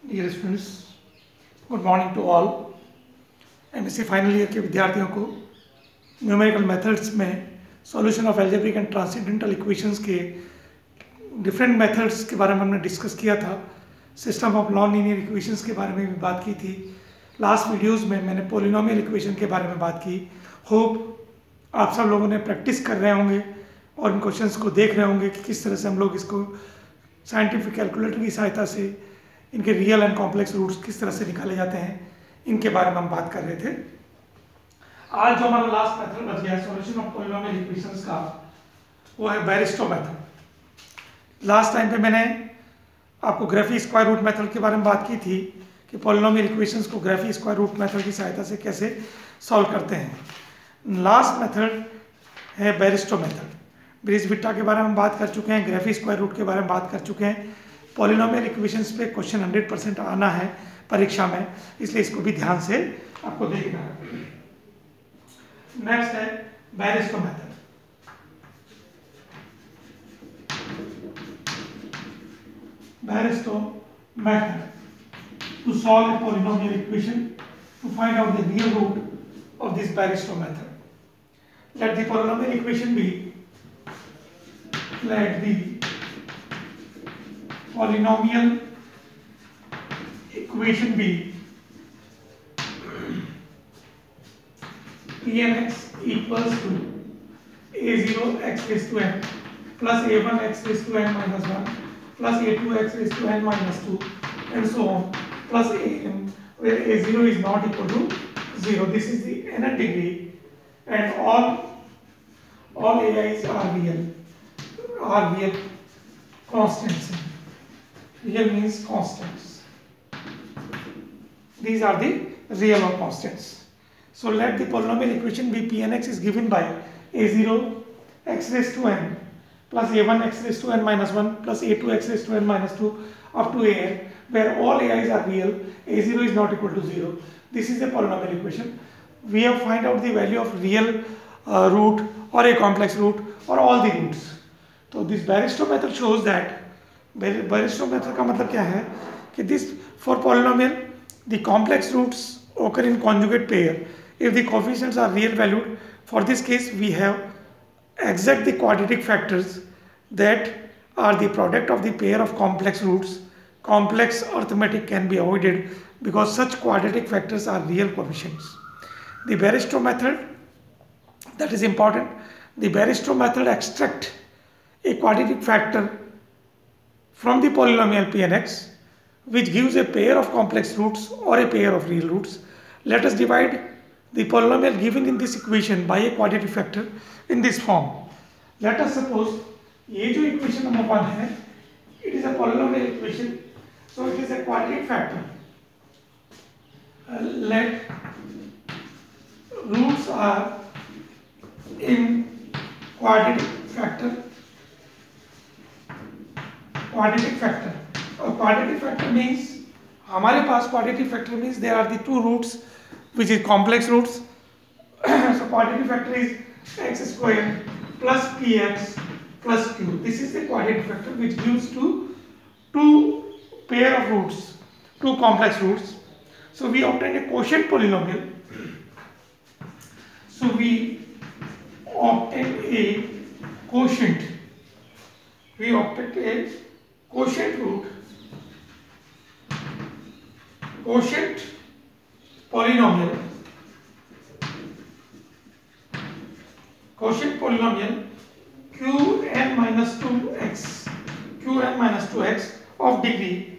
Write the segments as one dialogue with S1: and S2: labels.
S1: Dear students, good morning to all. MSc final year के विद्यार्थियों को न्यूमेरिकल मेथड्स में solution of algebraic and transcendental equations के different methods के बारे में हमने डिस्कस किया था। System of non linear equations के बारे में भी बात की थी। लास्ट वीडियोस में मैंने पॉलिनोमियल इक्वेशन के बारे में बात की। होप आप सब लोगों ने प्रैक्टिस कर रहे होंगे और इन क्वेश्चंस को देख रहे होंगे कि किस तरह से हम लोग इसको साइंटिफिक कैलकुलेटर की सहायता से इनके रियल एंड कॉम्प्लेक्स रूट्स किस तरह से निकाले जाते हैं, इनके बारे में हम बात कर रहे थे। आज जो हमारा लास्ट मेथड बच गया है सॉल्यूशन ऑफ पॉलिनोमियल इक्वेशंस का, वो है बैरिस्टो मेथड। लास्ट टाइम पे मैंने आपको ग्राफी स्क्वायर रूट मेथड के बारे में बात की थी कि पॉलिनोमियल इक्वेशंस को ग्राफी स्क्वायर रूट मेथड की सहायता से कैसे सॉल्व करते हैं। लास्ट मेथड है बैरिस्टो मेथड। ब्रिज-विट्टा के बारे में बात कर चुके हैं, ग्राफी स्क्वायर रूट के बारे में बात कर चुके हैं। पॉलिनोमियल इक्वेशंस पे क्वेश्चन 100% आना है परीक्षा में, इसलिए इसको भी ध्यान से आपको देखना है। नेक्स्ट है Bairstow method. Bairstow method to solve a polynomial equation to find out the real root of this Baristo method. Let the polynomial equation be Pnx equals to a0 x raised to n plus a1 x raised to n minus 1 plus a2 x raised to n minus 2 and so on plus am, where a0 is not equal to 0. This is the nth degree and all ai's are real constants. Real means constants. These are the real or constants. So let the polynomial equation be Pnx is given by a0 x raised to n plus a1 x raised to n minus 1 plus a2 x raised to n minus 2 up to an, where all ai's are real, a0 is not equal to 0. This is a polynomial equation. We have find out the value of real root or a complex root or all the roots. So this Baristo method shows that Baristo method का मतलब क्या है कि this for polynomial the complex roots occur in conjugate pair if the coefficients are real valued. For this case we have exact the quadratic factors that are the product of the pair of complex roots. Complex arithmetic can be avoided because such quadratic factors are real coefficients. The Baristo method, that is important. The Baristo method extract a quadratic factor from the polynomial Pnx which gives a pair of complex roots or a pair of real roots. Let us divide the polynomial given in this equation by a quadratic factor in this form. Let us suppose ये जो equation number 1 है, it is a polynomial equation, so it is a quadratic factor. Let roots are in quadratic factor. और quadratic factor means हमारे पास quadratic factor means there are the two roots which is complex roots. So quadratic factor is x square plus px plus q. This is the quadratic factor which gives two pair of roots, two complex roots. So we obtain a quotient polynomial. So we obtain a quotient. We obtain a quotient root, quotient polynomial, qn minus 2x of degree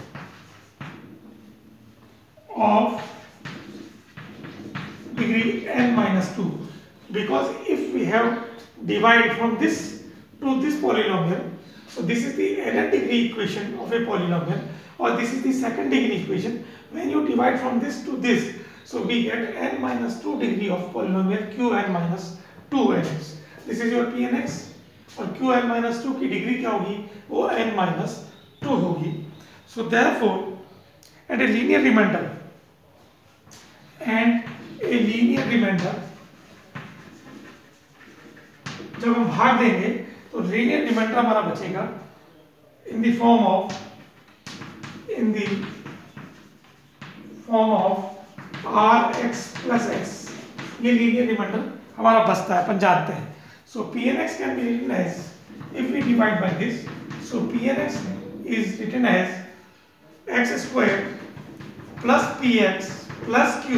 S1: n minus 2, because if we have divide from this to this polynomial, so this is the nth degree equation of a polynomial, or this is the second degree equation. When you divide from this to this, so we get n minus 2 degree of polynomial qn minus 2nx. This is your pnx और qn minus 2 की degree क्या होगी, वो n minus 2 होगी. So therefore and a linear remainder जब हम भाग देंगे तो लीनियर रिमाइंडर हमारा बचेगा in the form of R X plus S, ये लीनियर रिमाइंडर हमारा बचता है, अपन जानते हैं. So P N X can be written as, if we divide by this, so P N X is written as X square plus P X plus Q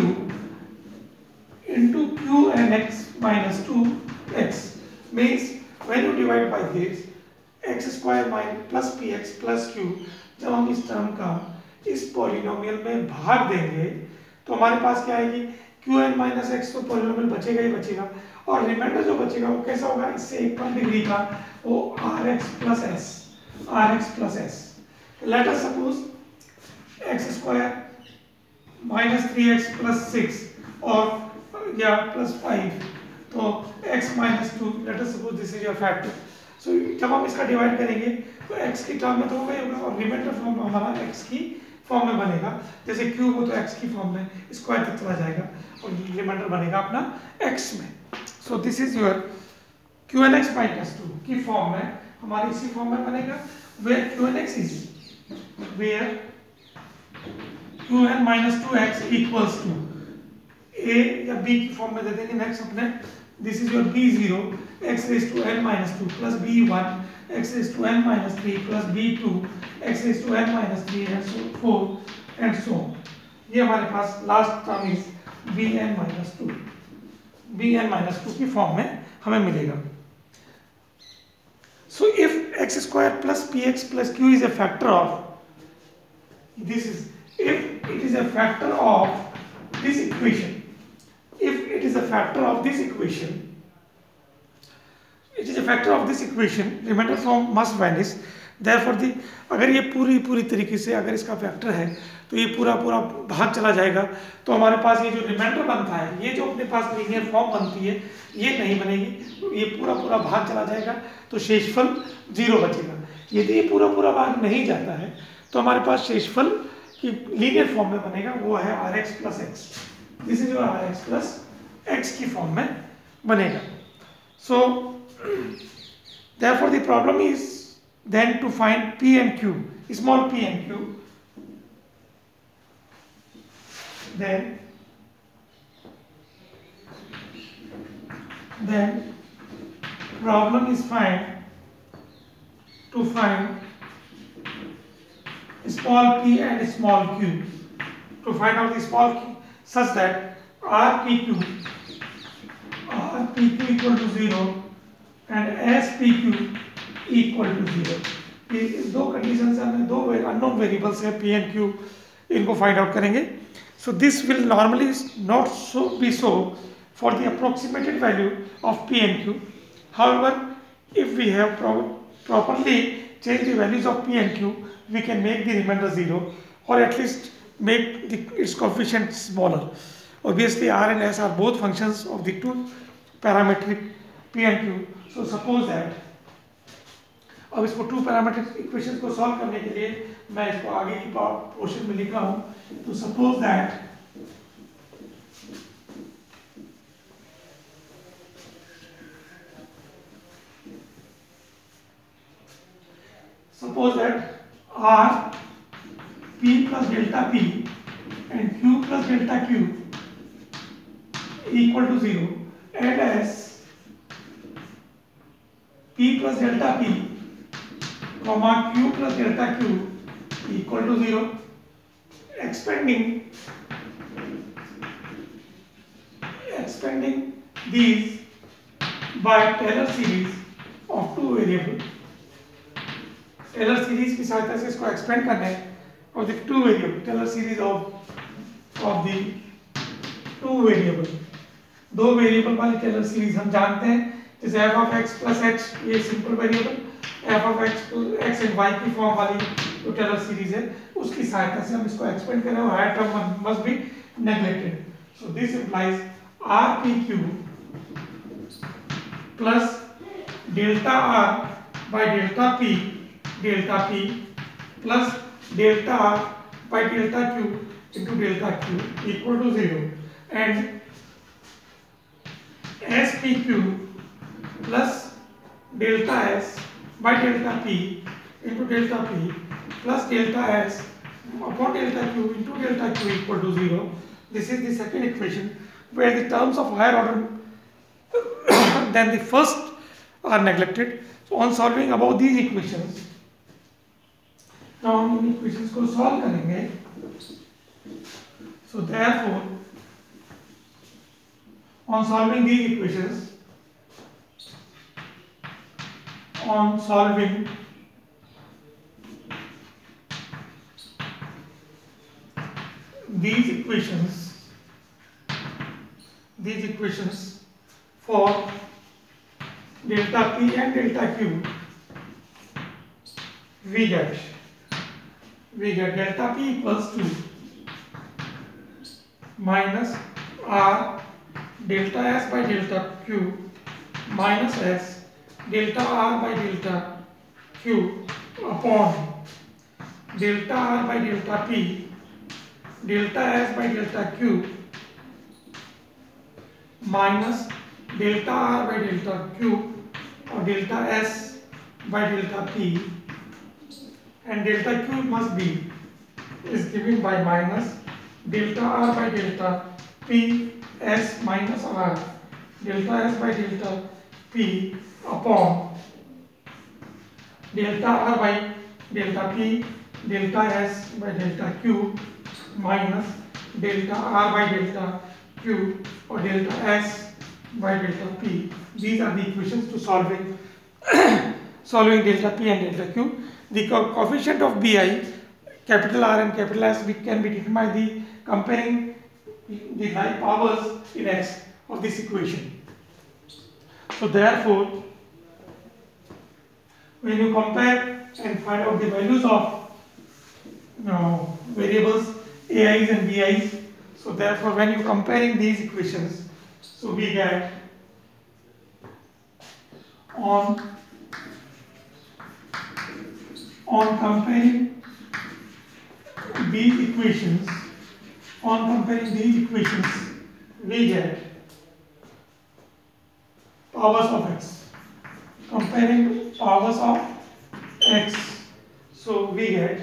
S1: into q and x minus 2x, means when you divide by this x square minus plus px plus q, जब हम इस term का इस polynomial में भाग देंगे तो हमारे पास क्या आएगी, qn माइनस एक्स, तो पॉलिनोमियल बचेगा ही बचेगा, और रिमाइंडर जो बचेगा वो कैसा होगा, इससे 1 डिग्री का, वो R X plus S. Let us suppose X square minus 3x plus 6 और या प्लस 5, तो x minus 2, let us suppose this is your factor. So जब हम इसका डिवाइड करेंगे तो x की टर्म में तो होगा ही होगा, और रिमाइंडर फॉर्म हमारा x की फॉर्म में बनेगा. जैसे क्यूब हो तो x की फॉर्म में स्क्वायर तक चला जाएगा और रिमाइंडर बनेगा अपना x में. So this is your qnx minus 2 की फॉर्म में, हमारी इसी फॉर्म में बनेगा, where qnx is, where qn minus 2x equals to a या b की फॉर्म में दे देंगे. नेक्स्ट अपने this is your b0 x raise to n minus 2 plus b1 x raise to n minus 3 plus b2 x raise to n minus 3 and so 4 and so. ये हमारे पास last term is bn minus 2 की फॉर्म में हमें मिलेगा. So if x square plus px plus q is a factor of, this is, if it is a factor of this equation, if it is a factor of this equation, remainder form must vanish. Therefore the, अगर ये पूरी तरीके से अगर इसका factor है तो ये पूरा भाग चला जाएगा, तो हमारे पास ये जो रिमाइंडर बनता है, ये जो अपने पास लीनियर फॉर्म बनती है, ये नहीं बनेगी, तो ये पूरा भाग चला जाएगा, तो शेषफल 0 बचेगा. यदि ये पूरा भाग नहीं जाता है तो हमारे पास शेषफल की लीनियर फॉर्म में बनेगा, वो है R X plus X. This is your R X plus X की फॉर्म में बनेगा. सो therefore the problem is then to find p and q, small p and q. Then problem is to find small p and small q, to find out the small q such that rpq equal to 0 and spq equal to 0. इस दो condition से हमें दो unknown variables है p and q, इनको find out करेंगे. So this will normally not so be so for the approximated value of p and q. However if we have properly changed the values of p and q, we can make the remainder 0 or at least make its coefficient smaller. Obviously r and s are both functions of the two parametric p and q. So suppose that, अब इसको two parametric equation को solve करने के लिए मैं इसको आगे की पोर्शन में लिख रहा हूं. तो suppose that r p plus delta p and q plus delta q equal to 0 and as p plus delta p comma q plus delta q equal to 0, expanding these by Taylor series of two variable. Taylor series की सहायता से इसको expand करना है of the two variable, Taylor series of the two variable, दो variable वाली Taylor series हम जानते हैं. जैसे f of x plus h, ये simple variable, f of x and y की फॉर्म वाली जो टेलर सीरीज है, उसकी सहायता से हम इसको एक्सपेंड करें और higher term must be neglected. So this implies rpq plus delta r by delta p plus delta r by delta q into delta q equal to 0 and spq plus delta s by delta p into delta p plus delta s upon delta q into delta q equal to 0. This is the second equation where the terms of higher order than the first are neglected. So on solving above these equations, now हम इन equations को solve करेंगे. So therefore on solving these equations, on solving these equations for delta p and delta q, we get delta p equals to minus r delta s by delta q minus s delta r by delta q upon delta r by delta p delta s by delta q minus delta r by delta q or delta s by delta p, and delta q must be is given by minus delta r by delta p s minus r delta s by delta p upon delta r by delta p delta s by delta q minus delta r by delta q or delta s by delta p. These are the equations to solving solving delta p and delta q. The coefficient of bi, capital R and capital S, can be determined by the comparing the like powers in x of this equation. So therefore, when you compare and find out the values of variables ai's and bi's, so therefore when you comparing these equations, so we get on comparing these equations, we get powers of x. Comparing powers of x, so we get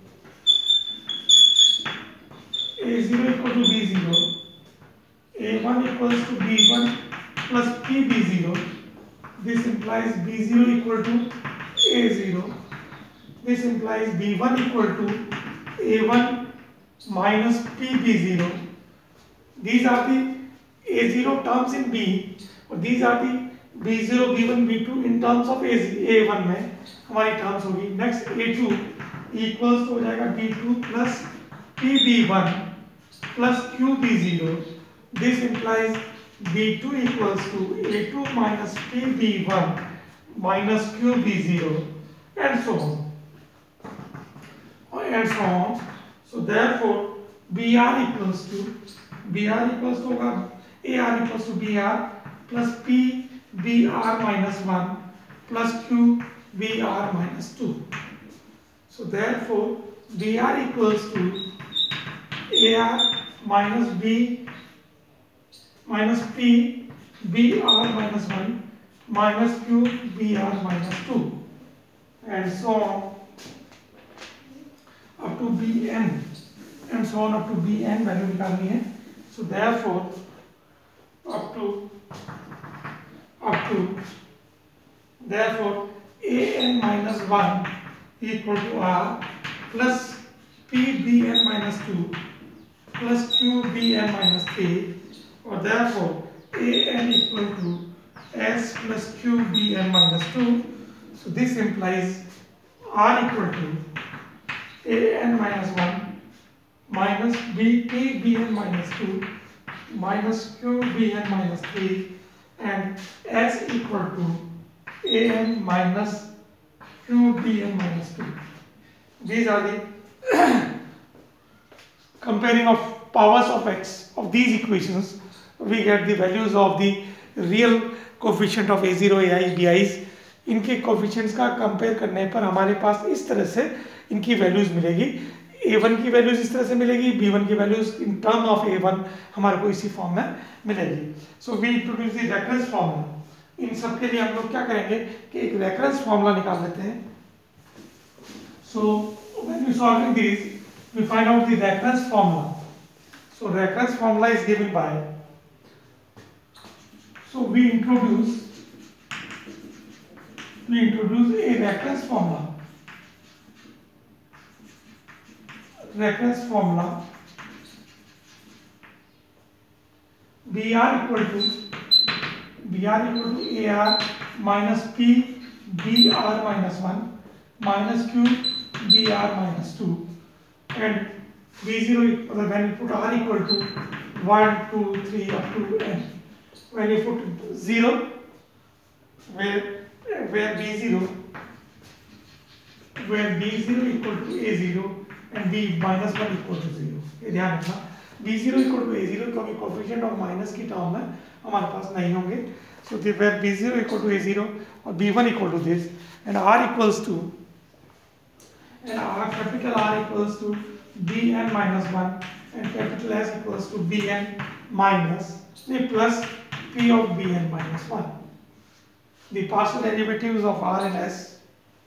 S1: a0 equal to b0, a1 equals to b1 plus pb0. This implies b0 equal to a0. This implies b1 equal to a1 minus pb0. These are the a0 terms in b, और these are the b0, b1, b2 in terms of a1 में हमारी terms होगी. Next a2 equals हो जाएगा b2 plus pb1 plus qb0. This implies b2 equals to a2 minus pb1 minus qb0 and so on. So therefore br equals to होगा ar equals to br plus p br minus 1 plus q br minus 2. So therefore br equals to ar minus b minus p br minus 1 minus q br minus 2 and so on up to bn, and so on up to bn value निकालनी है. So therefore up to therefore an minus 1 equal to r plus pbn minus 2 plus qbn minus 3, or therefore an equal to s plus qbn minus 2. So this implies r equal to an minus 1 minus pbn minus 2 minus qbn minus 3 and s equal to an minus qbn minus 2. These are the comparing of powers of x of these equations. We get the values of the real coefficient of a0, ai, bi's. इनके coefficients का compare करने पर हमारे पास इस तरह से इनकी values मिलेगी. a1 की वैल्यूज इस तरह से मिलेगी, b1 की values in term of a1 हमारे को इसी फॉर्म में मिलेगी. So we introduce the reference formula. इन सब के लिए हम लोग क्या करेंगे कि एक रेफरेंस फार्मूला निकाल लेते हैं. So when you solving this we find out the recurrence formula. So recurrence formula is given by, so we introduce a recurrence formula. Recurrence formula BR equal to AR minus P BR minus 1 minus Q BR minus 2, and B0 when you put R equal to 1, 2, 3 up to n. When you put 0, where B0 equal to A0 and B minus 1 equal to 0. ये ध्यान रखना, B0 equal to A0 क्योंकि coefficient of minus की term में हमारे पास नहीं होंगे. So where B0 equal to A0 और B1 equal to this, and R equals to, and R, capital R equals to Bn minus 1 and capital S equals to Bn minus plus P of Bn minus 1. The partial derivatives of R and S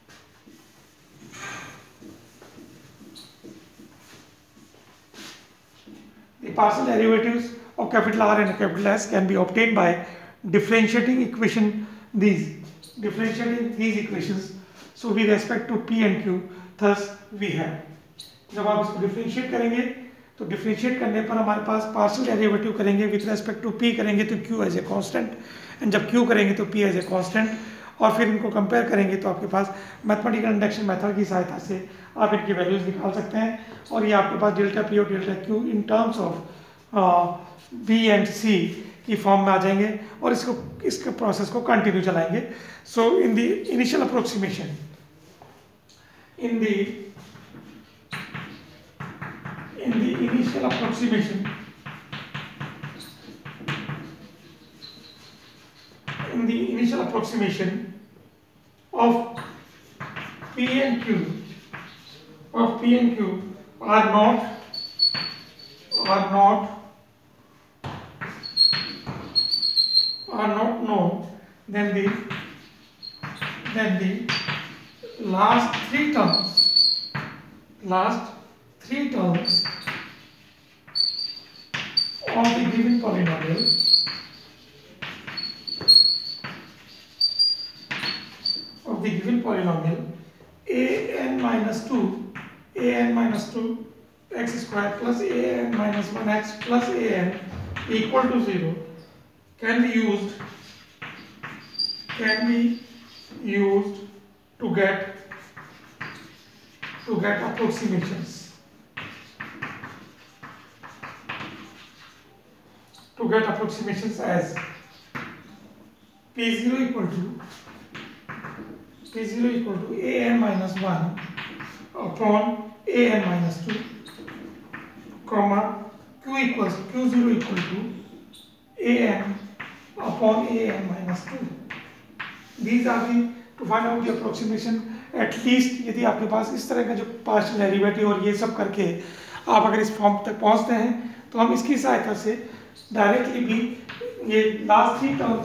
S1: the partial derivatives of capital R and capital S can be obtained by differentiating these equations. So with respect to P and Q, thus we have, जब आप इसको differentiate करेंगे तो differentiate करने पर हमारे पास partial derivative करेंगे विद रेस्पेक्ट टू P करेंगे तो Q as a constant, and जब Q करेंगे तो P एज ए कांस्टेंट, और फिर इनको कंपेयर करेंगे तो आपके पास मैथमेटिकल इंडक्शन मेथड की सहायता से आप इनकी वैल्यूज निकाल सकते हैं, और ये आपके पास डेल्टा P और delta Q in terms of B and C की फॉर्म में आ जाएंगे, और इसके प्रोसेस को कंटिन्यू चलाएंगे. So in the initial approximation in the initial approximation of P and Q are not known, then the last three terms of the given polynomial an minus 2 x square plus an minus 1x plus an equal to 0 can be used to get approximations. As P0 equal to an minus 1 upon an minus 2, comma Q0 equal to an upon an minus 2. These are to find out the approximation. At least यदि आपके पास इस तरह का जो partial derivative और ये सब करके आप अगर इस फॉर्म तक पहुंचते हैं तो हम इसकी सहायता से डायरेक्टली भी ये लास्ट थ्री टर्म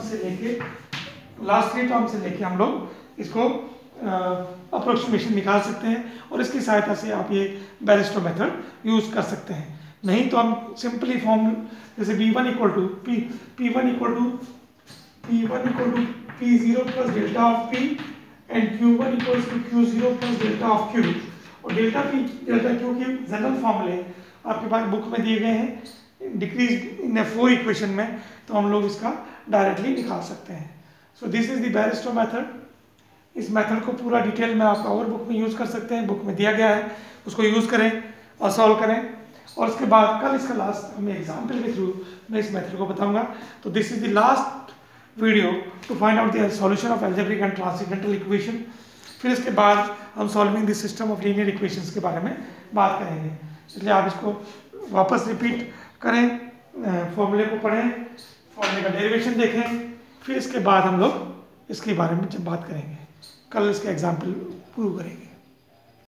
S1: से लेके हम लोग इसको अप्रोक्सीमेशन निकाल सकते हैं, और इसकी सहायता से आप ये बैरिस्टो मेथड यूज़ कर सकते हैं. नहीं तो हम सिंपली फॉर्म जैसे B1 equal to P1 equal to P0 plus delta of P and Q1 equals to Q0 plus delta of Q, और डेल्टा P डेल्टा Q के जनरल फॉर्मूले आपके पास बुक में दिए गए हैं डिक्रीज इन 4 इक्वेशन में, तो हम लोग इसका डायरेक्टली निकाल सकते हैं. So this is the Bairstow method. इस मेथड को पूरा डिटेल में आप और बुक में यूज़ कर सकते हैं, बुक में दिया गया है, उसको यूज़ करें और सॉल्व करें, और उसके बाद कल इसका लास्ट हमें एग्जाम्पल के थ्रू मैं इस मेथड को बताऊँगा. तो this is the last video to find out the solution of algebraic and transcendental equation. फिर इसके बाद हम solving the system of linear equations के बारे में बात करेंगे. इसलिए आप इसको वापस रिपीट करें, फॉर्मूले को पढ़ें, फॉर्मूले का डेरिवेशन देखें, फिर इसके बाद हम लोग इसके बारे में जब बात करेंगे, कल इसका एग्जाम्पल प्रूव करेंगे.